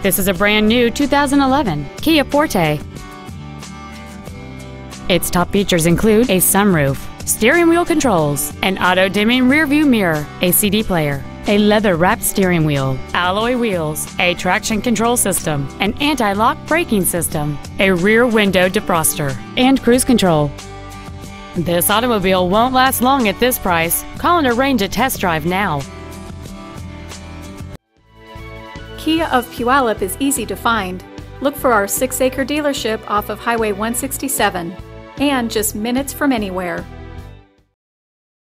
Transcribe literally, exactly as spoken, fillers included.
This is a brand new two thousand eleven Kia Forte. Its top features include a sunroof, steering wheel controls, an auto-dimming rearview mirror, a C D player, a leather-wrapped steering wheel, alloy wheels, a traction control system, an anti-lock braking system, a rear window defroster, and cruise control. This automobile won't last long at this price. Call and arrange a test drive now. Kia of Puyallup is easy to find. Look for our six acre dealership off of Highway one sixty-seven and just minutes from anywhere.